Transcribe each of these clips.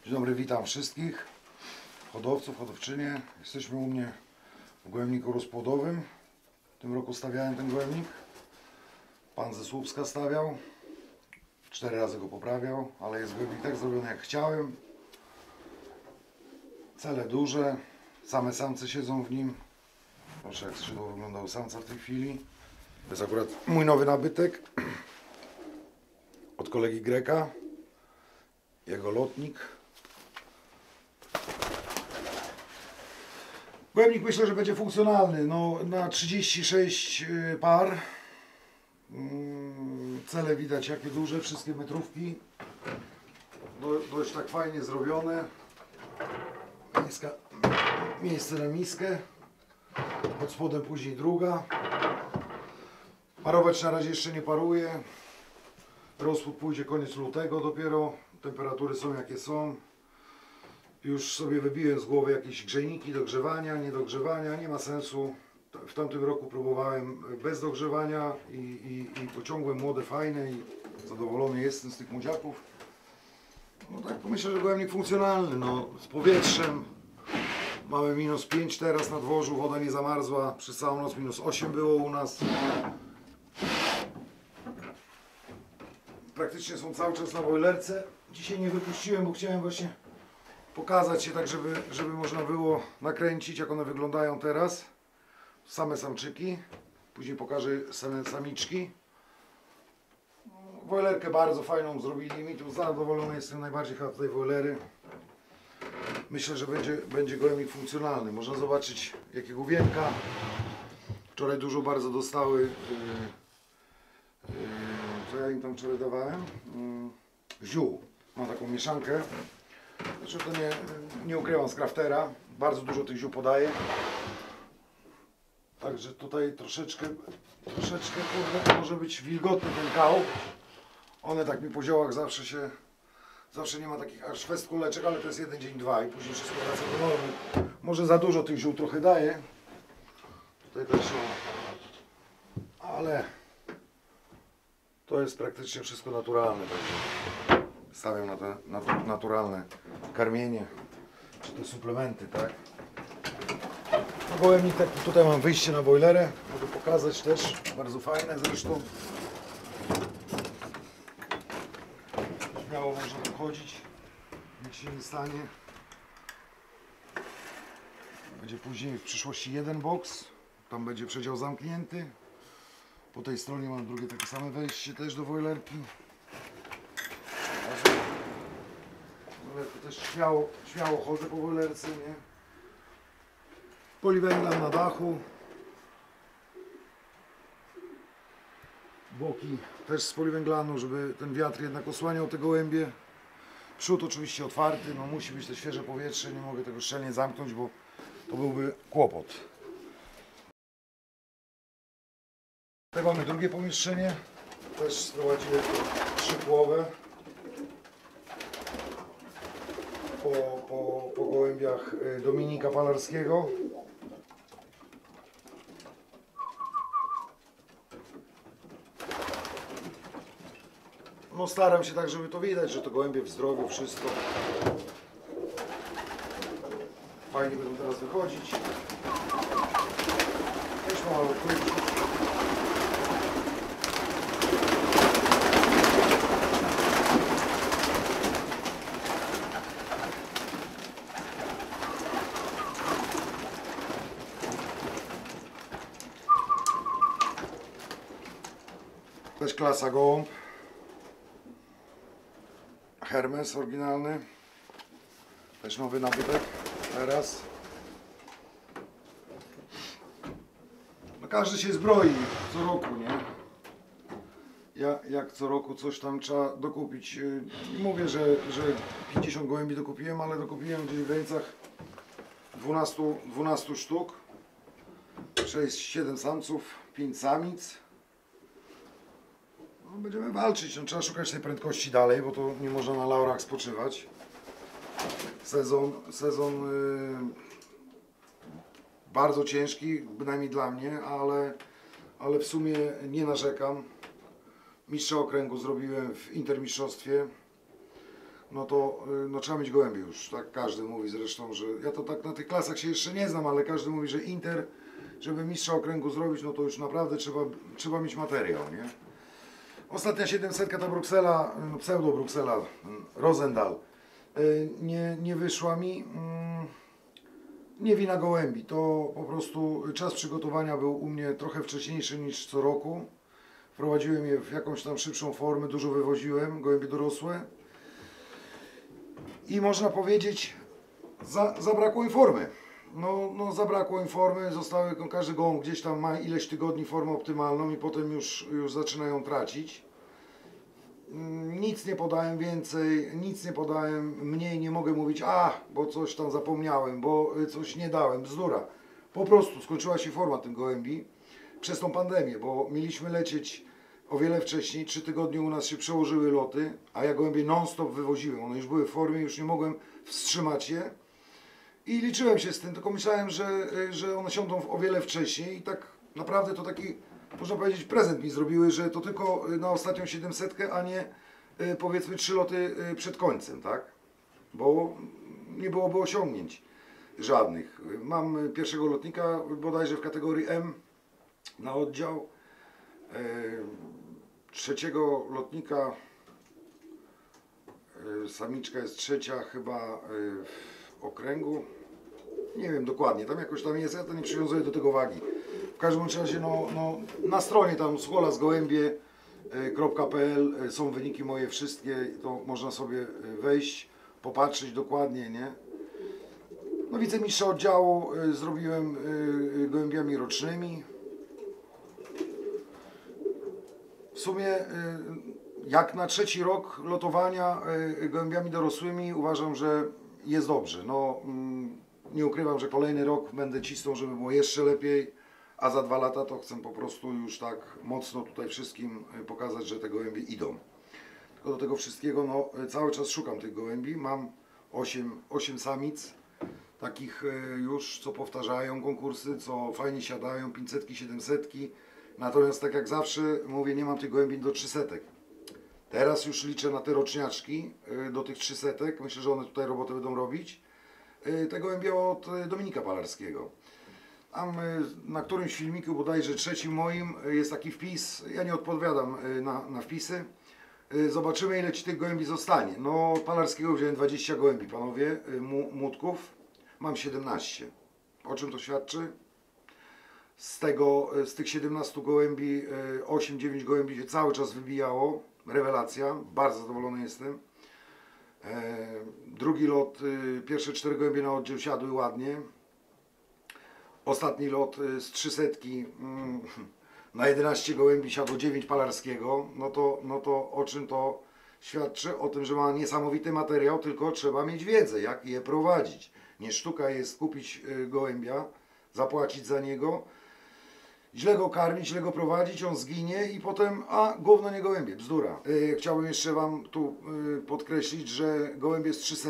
Dzień dobry, witam wszystkich hodowców, hodowczynie. Jesteśmy u mnie w gołębniku rozpłodowym. W tym roku stawiałem ten gołębnik. Pan ze Słupska stawiał. 4 razy go poprawiał, ale jest gołębnik tak zrobiony jak chciałem. Cele duże, same samce siedzą w nim. Proszę, jak skrzydło wygląda u samca w tej chwili. To jest akurat mój nowy nabytek od kolegi Greka. Jego lotnik. Gołębnik myślę, że będzie funkcjonalny. No, na 36 par. Cele widać jakie duże, wszystkie metrówki. Dość tak fajnie zrobione. Miejsce na miskę. Pod spodem później druga. Parować na razie jeszcze nie paruje. Rozpłód pójdzie koniec lutego dopiero. Temperatury są jakie są. Już sobie wybiłem z głowy jakieś grzejniki do grzewania, nie do grzewania. Nie ma sensu. W tamtym roku próbowałem bez dogrzewania i pociągłem młode, fajne i zadowolony jestem z tych młodziaków. No tak, myślę, że gołębnik funkcjonalny, no, z powietrzem. Mamy -5 teraz na dworzu, woda nie zamarzła, przez całą noc -8 było u nas. Praktycznie są cały czas na bojlerce. Dzisiaj nie wypuściłem, bo chciałem właśnie pokazać się tak, żeby można było nakręcić, jak one wyglądają teraz. Same samczyki, później pokażę same samiczki. Wojlerkę bardzo fajną zrobili mi, tu zadowolony jestem najbardziej chyba tej wojlery. Myślę, że będzie gołębnik funkcjonalny. Można zobaczyć jakiego wielka. Wczoraj dużo bardzo dostały. Co ja im tam wczoraj dawałem? Ziół. Mam taką mieszankę. Znaczy to nie ukrywam z kraftera. Bardzo dużo tych ziół podaję. Także tutaj troszeczkę może być wilgotny ten kał. One tak mi po ziołach zawsze nie ma takich aż fest kuleczek, ale to jest 1 dzień, 2 i później wszystko wraca do normy. Może za dużo tych ziół trochę daję. Tutaj też są. Ale to jest praktycznie wszystko naturalne. Także stawiam na to naturalne karmienie, czy te suplementy, tak? No gołębnik, tak, tutaj mam wyjście na bojlerę, mogę pokazać też, bardzo fajne zresztą. Śmiało można tu chodzić, nic się nie stanie. Będzie później w przyszłości jeden boks, tam będzie przedział zamknięty. Po tej stronie mam drugie takie same wejście też do bojlerki. Też śmiało chodzę po bojlerce, nie? Poliwęglan na dachu. Boki też z poliwęglanu, żeby ten wiatr jednak osłaniał te gołębie. Przód oczywiście otwarty, no musi być to świeże powietrze, nie mogę tego szczelnie zamknąć, bo to byłby kłopot. Tutaj mamy drugie pomieszczenie, też sprowadziłem trzypłowe. Po gołębiach Dominika Palarskiego. No staram się tak, żeby to widać, że to gołębie w zdrowiu, wszystko. Fajnie będą teraz wychodzić. Też mam ale też klasa gołąb. Hermes oryginalny. Też nowy nabytek teraz. No każdy się zbroi co roku, nie? Jak co roku coś tam trzeba dokupić. Nie mówię, że 50 gołębi dokupiłem, ale dokupiłem gdzieś w granicach 12 sztuk. 6-7 samców, 5 samic. No, będziemy walczyć, no, trzeba szukać tej prędkości dalej, bo to nie można na laurach spoczywać. Sezon bardzo ciężki, bynajmniej dla mnie, ale w sumie nie narzekam. Mistrza okręgu zrobiłem w intermistrzostwie. no trzeba mieć gołębie już, tak każdy mówi zresztą, że ja to tak na tych klasach się jeszcze nie znam, ale każdy mówi, że Inter, żeby mistrza okręgu zrobić, no to już naprawdę trzeba mieć materiał, nie? Ostatnia 700 ta Bruksela, no pseudo Bruksela, Rosendahl, nie wyszła mi, nie wina gołębi, to po prostu czas przygotowania był u mnie trochę wcześniejszy niż co roku. Wprowadziłem je w jakąś tam szybszą formę, dużo wywoziłem, gołębie dorosłe. I można powiedzieć, zabrakło im formy. No zabrakło im formy, każdy gołąb gdzieś tam ma ileś tygodni formę optymalną i potem już zaczynają tracić. Nic nie podałem więcej, nic nie podałem, mniej nie mogę mówić, bo coś tam zapomniałem, bo coś nie dałem, bzdura. Po prostu skończyła się forma tych gołębi przez tą pandemię, bo mieliśmy lecieć o wiele wcześniej, 3 tygodnie u nas się przełożyły loty, a ja gołębie non-stop wywoziłem, one już były w formie, już nie mogłem wstrzymać je i liczyłem się z tym, tylko myślałem, że one siądą o wiele wcześniej i tak naprawdę to taki, można powiedzieć, prezent mi zrobiły, że to tylko na ostatnią 700, a nie powiedzmy 3 loty przed końcem, tak? Bo nie byłoby osiągnięć żadnych. Mam pierwszego lotnika bodajże w kategorii M na oddział, trzeciego lotnika, samiczka jest trzecia chyba w okręgu, nie wiem dokładnie, tam jakoś tam jest, ja to nie przywiązuję do tego wagi. W każdym razie na stronie tam scholasgołębie.pl są wyniki moje wszystkie, to można sobie wejść, popatrzeć dokładnie, nie? No wicemistrza oddziału zrobiłem gołębiami rocznymi. W sumie jak na trzeci rok lotowania gołębiami dorosłymi uważam, że jest dobrze. No, nie ukrywam, że kolejny rok będę cisnął, żeby było jeszcze lepiej, a za 2 lata to chcę po prostu już tak mocno tutaj wszystkim pokazać, że te gołębie idą. Tylko do tego wszystkiego cały czas szukam tych gołębi. Mam 8 samic, takich już, co powtarzają konkursy, co fajnie siadają, 500, 700. Natomiast tak jak zawsze mówię, nie mam tych gołębi do 300. Teraz już liczę na te roczniaczki do tych 300. Myślę, że one tutaj robotę będą robić. Te gołębie od Dominika Palarskiego. Tam na którymś filmiku, bodajże trzecim moim, jest taki wpis. Ja nie odpowiadam na wpisy. Zobaczymy, ile ci tych gołębi zostanie. No, Palarskiego wziąłem 20 gołębi, panowie, młotków. Mam 17. O czym to świadczy? Z tych 17 gołębi 8-9 gołębi się cały czas wybijało. Rewelacja, bardzo zadowolony jestem. Drugi lot, pierwsze 4 gołębie na oddział siadły ładnie. Ostatni lot z 300 na 11 gołębi siadło 9 Palarskiego. No to o czym to świadczy? O tym, że ma niesamowity materiał, tylko trzeba mieć wiedzę, jak je prowadzić. Nie sztuka jest kupić gołębia, zapłacić za niego, źle go karmić, źle go prowadzić, on zginie i potem, gówno nie gołębie, bzdura. Chciałbym jeszcze Wam tu podkreślić, że gołębie z 300,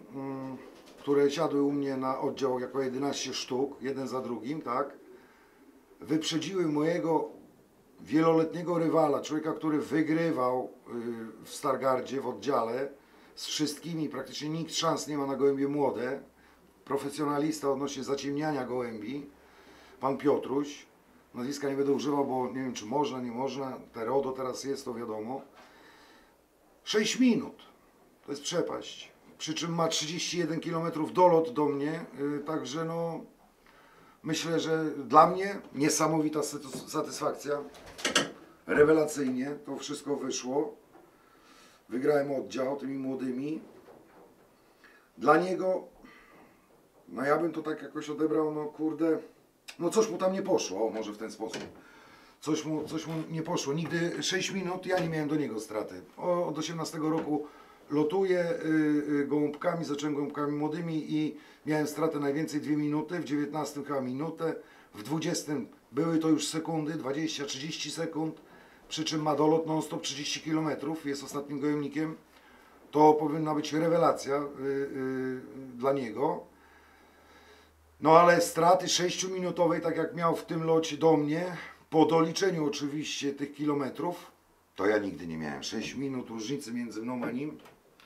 które siadły u mnie na oddział jako 11 sztuk, jeden za drugim, tak, wyprzedziły mojego wieloletniego rywala, człowieka, który wygrywał w Stargardzie w oddziale z wszystkimi, praktycznie nikt szans nie ma na gołębie młode, profesjonalista odnośnie zaciemniania gołębi, pan Piotruś. Nazwiska nie będę używał, bo nie wiem, czy można, nie można. Te RODO teraz jest, to wiadomo. 6 minut. To jest przepaść. Przy czym ma 31 km dolot do mnie. Także myślę, że dla mnie niesamowita satysfakcja. Rewelacyjnie to wszystko wyszło. Wygrałem oddział tymi młodymi. Dla niego, ja bym to tak jakoś odebrał, kurde, coś mu tam nie poszło, może w ten sposób. Coś mu nie poszło. Nigdy 6 minut ja nie miałem do niego straty. Od 18 roku lotuję gołąbkami, zacząłem gołąbkami młodymi i miałem stratę najwięcej 2 minuty, w 19 chyba minutę, w 20 były to już sekundy, 20-30 sekund, przy czym ma dolot non-stop 30 km, jest ostatnim gołębnikiem. To powinna być rewelacja dla niego. Ale straty 6-minutowej, tak jak miał w tym locie do mnie, po doliczeniu oczywiście tych kilometrów, to ja nigdy nie miałem. 6 minut różnicy między mną a nim.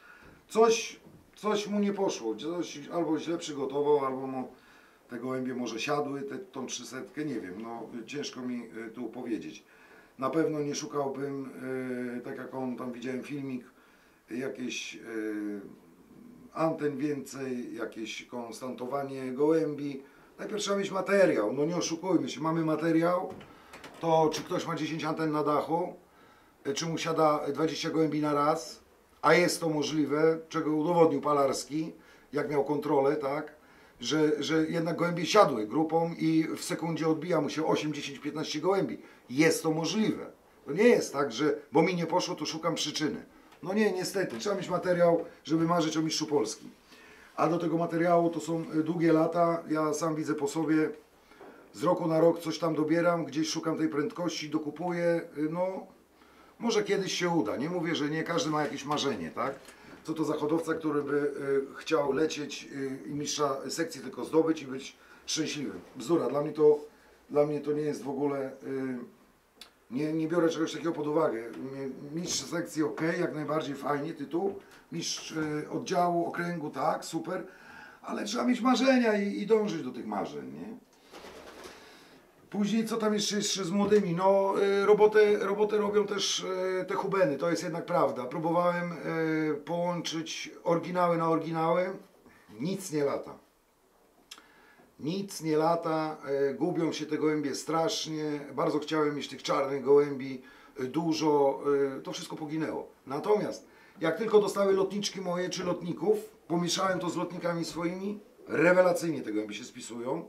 coś mu nie poszło, coś albo źle przygotował, albo mu te gołębie może siadły, tą 300, nie wiem, no ciężko mi tu powiedzieć. Na pewno nie szukałbym, tak jak on tam widziałem filmik, jakieś anten więcej, jakieś konstantowanie gołębi. Najpierw trzeba mieć materiał, no nie oszukujmy się, mamy materiał, to czy ktoś ma 10 anten na dachu, czy mu siada 20 gołębi na raz, a jest to możliwe, czego udowodnił Palarski, jak miał kontrolę, tak, że jednak gołębie siadły grupą i w sekundzie odbija mu się 8, 10, 15 gołębi. Jest to możliwe. To nie jest tak, że bo mi nie poszło, to szukam przyczyny. No nie, niestety, trzeba mieć materiał, żeby marzyć o mistrzu Polski. A do tego materiału to są długie lata, ja sam widzę po sobie, z roku na rok coś tam dobieram, gdzieś szukam tej prędkości, dokupuję, no może kiedyś się uda, nie mówię, że nie, każdy ma jakieś marzenie, tak? Co to za hodowca, który by chciał lecieć i mistrza sekcji tylko zdobyć i być szczęśliwym. Bzdura, dla mnie to nie jest w ogóle, nie biorę czegoś takiego pod uwagę. Mistrz sekcji ok, jak najbardziej fajnie, tytuł, mistrz oddziału, okręgu, tak, super, ale trzeba mieć marzenia i dążyć do tych marzeń, nie? Później co tam jeszcze z młodymi? No robotę robią też te hubeny, to jest jednak prawda. Próbowałem połączyć oryginały na oryginały, nic nie lata. Nic nie lata, gubią się te gołębie strasznie, bardzo chciałem mieć tych czarnych gołębi dużo, to wszystko poginęło. Natomiast jak tylko dostały lotniczki moje czy lotników, pomieszałem to z lotnikami swoimi, rewelacyjnie te gołębie się spisują.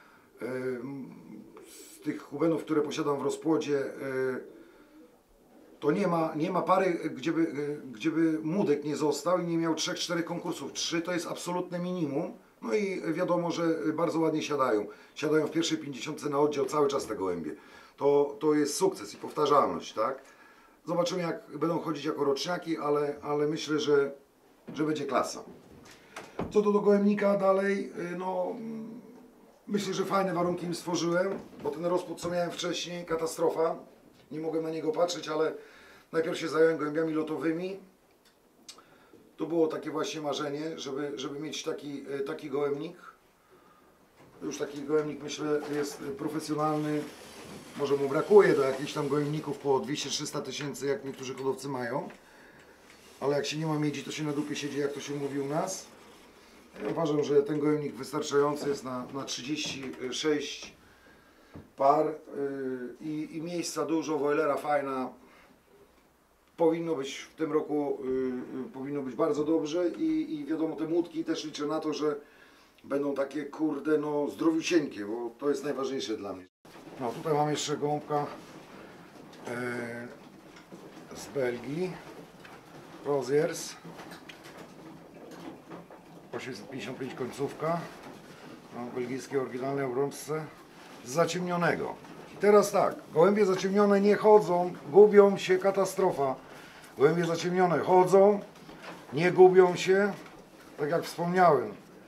Z tych hubenów, które posiadam w rozpłodzie, to nie ma pary, gdzieby młodek nie został i nie miał 3-4 konkursów. 3 to jest absolutne minimum. No i wiadomo, że bardzo ładnie siadają. Siadają w pierwszej 50 na oddział cały czas te gołębie. To jest sukces i powtarzalność, tak? Zobaczymy, jak będą chodzić jako roczniaki, ale myślę, że będzie klasa. Co do gołębnika dalej, no myślę, że fajne warunki im stworzyłem, bo ten rozpłód, co miałem wcześniej, katastrofa. Nie mogłem na niego patrzeć, ale najpierw się zająłem gołębiami lotowymi. To było takie właśnie marzenie, żeby mieć taki gołębnik. Już taki gołębnik, myślę, jest profesjonalny. Może mu brakuje do jakichś tam gołębników po 200-300 tysięcy, jak niektórzy hodowcy mają. Ale jak się nie ma miedzi, to się na dupie siedzi, jak to się mówi u nas. Ja uważam, że ten gołębnik wystarczający jest na 36 par i miejsca dużo, wojlera fajna. Powinno być w tym roku powinno być bardzo dobrze i wiadomo, te młódki też liczę na to, że będą takie kurde no zdrowiusieńkie, bo to jest najważniejsze dla mnie. No tutaj mam jeszcze gołąbka z Belgii, Roziers 855 końcówka, no, belgijskie oryginalne obrączce z zaciemnionego. I teraz tak, gołębie zaciemnione nie chodzą, gubią się, katastrofa. Gołębie zaciemnione chodzą, nie gubią się, tak jak wspomniałem,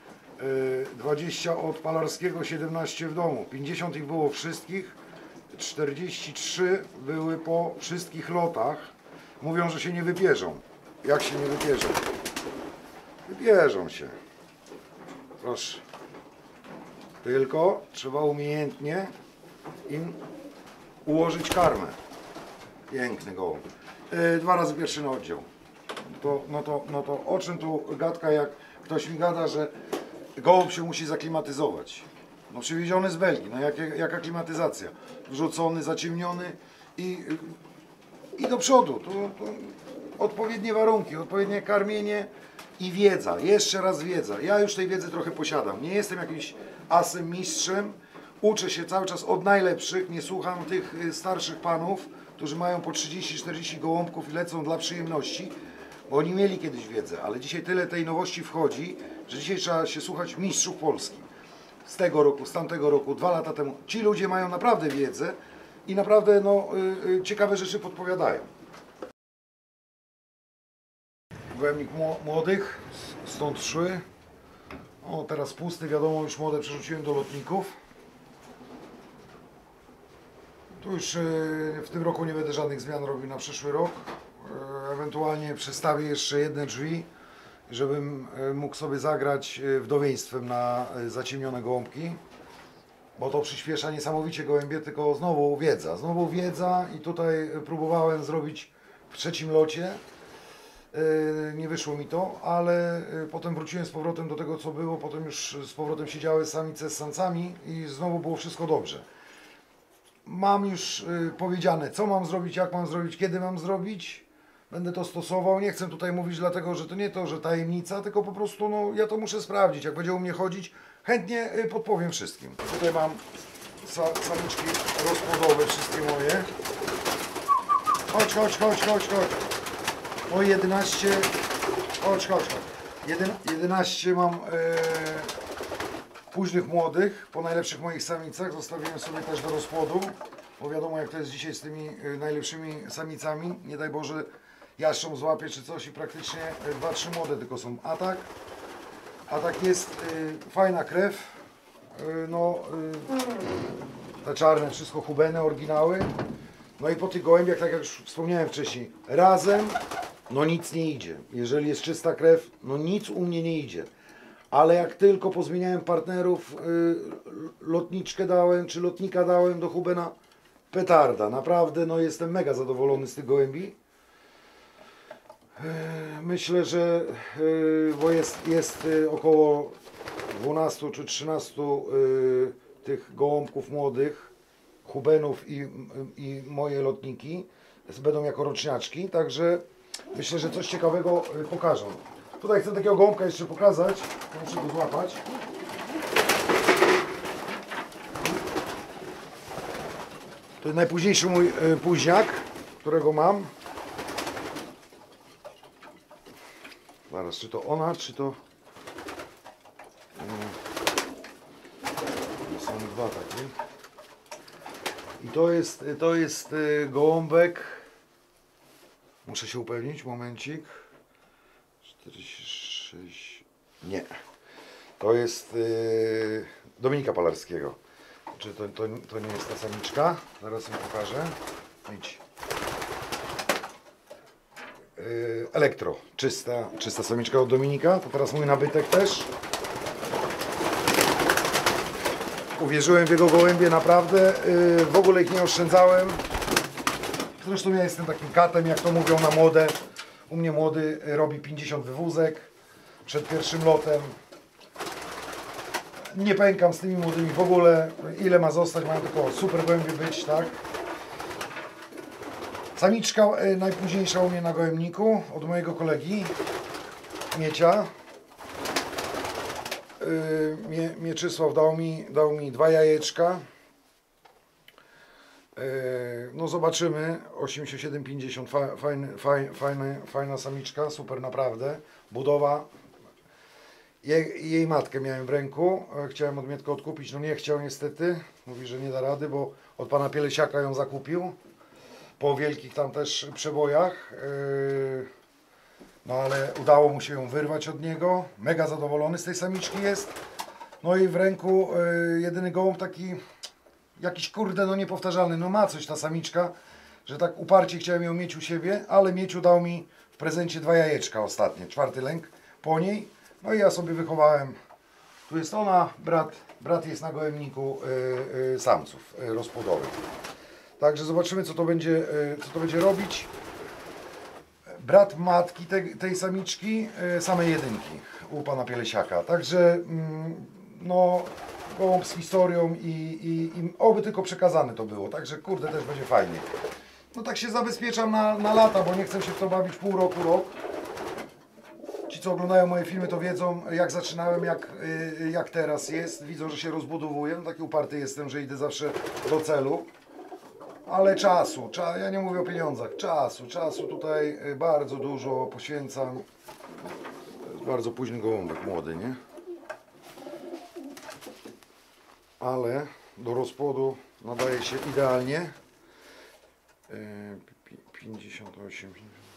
20 od Palarskiego, 17 w domu, 50 ich było wszystkich, 43 były po wszystkich lotach. Mówią, że się nie wypierzą. Jak się nie wypierzą? Wypierzą się. Proszę. Tylko trzeba umiejętnie im ułożyć karmę. Piękny gołąb. 2 razy pierwszy na oddział. No to o czym tu gadka, jak ktoś mi gada, że gołąb się musi zaklimatyzować. No przywieziony z Belgii, no jaka klimatyzacja? Wrzucony, zaciemniony i do przodu. To odpowiednie warunki, odpowiednie karmienie i wiedza. Jeszcze raz wiedza. Ja już tej wiedzy trochę posiadam. Nie jestem jakimś asem, mistrzem. Uczę się cały czas od najlepszych. Nie słucham tych starszych panów, którzy mają po 30-40 gołąbków i lecą dla przyjemności, bo oni mieli kiedyś wiedzę, ale dzisiaj tyle tej nowości wchodzi, że dzisiaj trzeba się słuchać mistrzów Polski. Z tego roku, z tamtego roku, 2 lata temu. Ci ludzie mają naprawdę wiedzę i naprawdę no, ciekawe rzeczy podpowiadają. Gołębnik młodych, stąd szły. O, teraz pusty, wiadomo, już młode przerzuciłem do lotników. Tu już w tym roku nie będę żadnych zmian robił na przyszły rok. Ewentualnie przestawię jeszcze jedne drzwi żebym mógł sobie zagrać wdowieństwem na zaciemnione gołąbki, bo to przyspiesza niesamowicie gołębie, tylko znowu wiedza i tutaj próbowałem zrobić w trzecim locie, nie wyszło mi to, ale potem wróciłem z powrotem do tego, co było, potem już z powrotem siedziały samice z samcami i znowu było wszystko dobrze. Mam już powiedziane, co mam zrobić, jak mam zrobić, kiedy mam zrobić. Będę to stosował. Nie chcę tutaj mówić dlatego, że to nie to, że tajemnica, tylko po prostu no, ja to muszę sprawdzić. Jak będzie u mnie chodzić, chętnie podpowiem wszystkim. Tutaj mam samiczki rozpłodowe, wszystkie moje. Chodź. O 11. Chodź. 11 mam późnych młodych, po najlepszych moich samicach. Zostawiłem sobie też do rozpłodu, bo wiadomo jak to jest dzisiaj z tymi najlepszymi samicami. Nie daj Boże jastrząb złapie czy coś i praktycznie 2-3 młode tylko są. Atak jest fajna krew. Te czarne wszystko hubeny, oryginały. No i po tych gołębiach, tak jak już wspomniałem wcześniej, razem no nic nie idzie. Jeżeli jest czysta krew, no nic u mnie nie idzie. Ale jak tylko pozmieniałem partnerów, lotniczkę dałem, czy lotnika dałem do hubena, petarda. Naprawdę no jestem mega zadowolony z tych gołębi. Myślę, że bo jest około 12 czy 13 tych gołąbków młodych, hubenów i moje lotniki będą jako roczniaczki, także myślę, że coś ciekawego pokażą. Tutaj chcę takiego gołąbka jeszcze pokazać, muszę go złapać. To jest najpóźniejszy mój późniak, którego mam. Zaraz, czy to ona, czy to... Są dwa takie. I to jest gołąbek. Muszę się upewnić, momencik. 46. Nie. To jest Dominika Palarskiego. Czy to nie jest ta samiczka? Zaraz ją pokażę. Idź. Elektro. Czysta samiczka od Dominika. To teraz mój nabytek też. Uwierzyłem w jego gołębie naprawdę. W ogóle ich nie oszczędzałem. Zresztą ja jestem takim katem, jak to mówią na młode. U mnie młody robi 50 wywózek przed pierwszym lotem. Nie pękam z tymi młodymi w ogóle. Ile ma zostać? Mają tylko super gołębie być, tak? Samiczka najpóźniejsza u mnie na gołębniku od mojego kolegi Miecia. Mieczysław dał mi 2 jajeczka. No zobaczymy. 87,50. Fajna samiczka, super naprawdę. Budowa. Jej matkę miałem w ręku. Chciałem od Mietka odkupić, no nie chciał niestety. Mówi, że nie da rady, bo od pana Pielesiaka ją zakupił. Po wielkich tam też przebojach. No ale udało mu się ją wyrwać od niego. Mega zadowolony z tej samiczki jest. No i w ręku jedyny gołąb taki jakiś kurde no niepowtarzalny. No ma coś ta samiczka, że tak uparcie chciałem ją mieć u siebie, ale Mieciu dał mi w prezencie 2 jajeczka ostatnie, 4. lęk po niej. No i ja sobie wychowałem. Tu jest ona, brat jest na gołębniku samców rozpłodowych. Także zobaczymy co to będzie robić. Brat matki tej samiczki, same jedynki u pana Pielesiaka. Także no gołąb z historią i oby tylko przekazane to było. Także kurde też będzie fajnie. No tak się zabezpieczam na lata, bo nie chcę się w to bawić pół roku, rok. Ci co oglądają moje filmy to wiedzą jak zaczynałem, jak teraz jest. Widzą, że się rozbudowuję. No, taki uparty jestem, że idę zawsze do celu. Ale czasu, ja nie mówię o pieniądzach, czasu tutaj bardzo dużo poświęcam. To jest bardzo późny gołąbek, młody, nie? Ale do rozpłodu nadaje się idealnie. 58.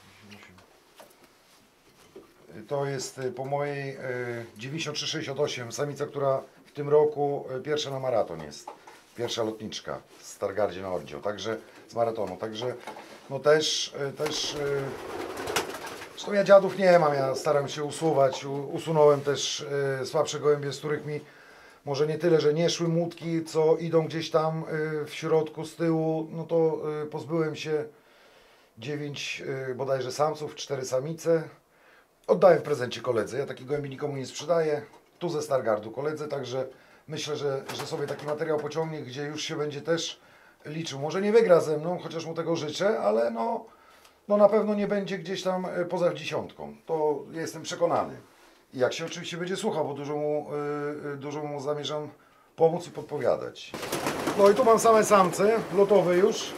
To jest po mojej 93,68, samica, która w tym roku pierwsza na maraton jest. Pierwsza lotniczka z Stargardzie na oddział, także z maratonu, także no też Zresztą ja dziadów nie mam, ja staram się usuwać. Usunąłem też słabsze gołębie, z których mi może nie tyle, że nie szły młódki, co idą gdzieś tam w środku, z tyłu. No to pozbyłem się 9 bodajże samców, 4 samice. Oddałem w prezencie koledze. Ja takich gołębi nikomu nie sprzedaję. Tu ze Stargardu koledze, także myślę, że sobie taki materiał pociągnie, gdzie już się będzie też liczył. Może nie wygra ze mną, chociaż mu tego życzę, ale no na pewno nie będzie gdzieś tam poza dziesiątką. To jestem przekonany. I jak się oczywiście będzie słuchał, bo dużo mu zamierzam pomóc i podpowiadać. No i tu mam same samce, lotowe już.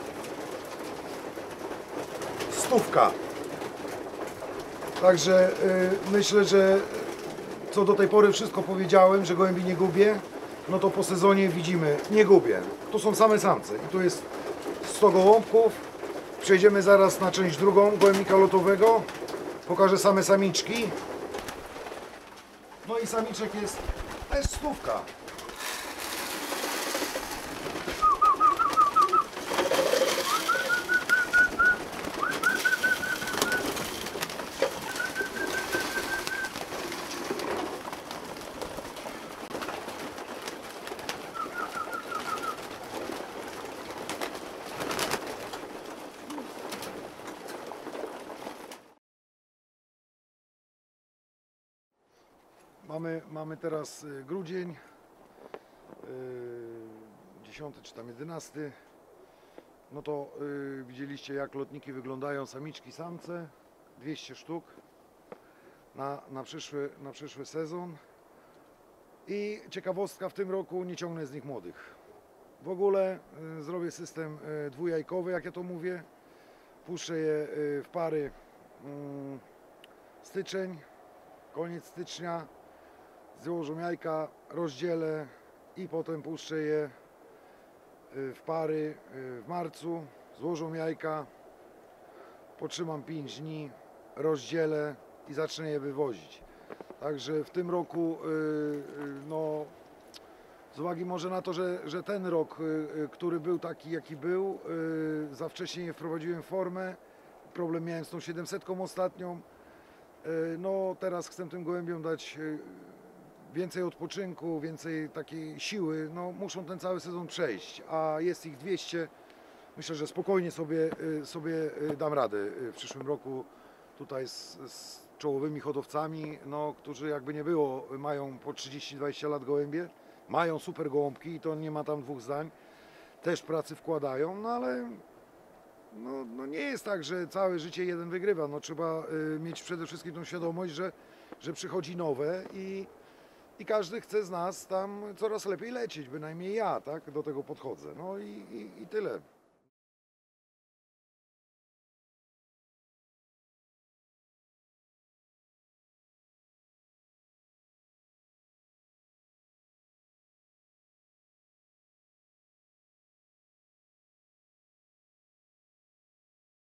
100. Także myślę, że co do tej pory wszystko powiedziałem, że gołębi nie gubię. No to po sezonie widzimy, nie gubię. Tu są same samce i tu jest 100 gołąbków. Przejdziemy zaraz na część drugą gołębnika lotowego. Pokażę same samiczki. No i samiczek jest też 100. Mamy teraz grudzień, 10 czy tam 11. No to widzieliście, jak lotniki wyglądają, samiczki, samce, 200 sztuk na przyszły sezon. I ciekawostka, w tym roku nie ciągnę z nich młodych. W ogóle zrobię system dwujajkowy, jak ja to mówię. Puszczę je w pary styczeń, koniec stycznia. Złożą jajka, rozdzielę i potem puszczę je w pary w marcu. Złożą jajka, potrzymam 5 dni, rozdzielę i zacznę je wywozić. Także w tym roku, no, z uwagi może na to, że ten rok, który był taki jaki był, za wcześnie nie wprowadziłem formę, problem miałem z tą 700 ostatnią, no teraz chcę tym gołębiom dać więcej odpoczynku, więcej takiej siły, no muszą ten cały sezon przejść, a jest ich 200, myślę, że spokojnie sobie dam radę w przyszłym roku tutaj z czołowymi hodowcami, no, którzy jakby nie było, mają po 30-20 lat gołębie, mają super gołąbki i to nie ma tam dwóch zdań, też pracy wkładają, no ale no nie jest tak, że całe życie jeden wygrywa, no trzeba mieć przede wszystkim tą świadomość, że przychodzi nowe i każdy chce z nas tam coraz lepiej lecieć, bynajmniej ja, tak, do tego podchodzę. No i tyle.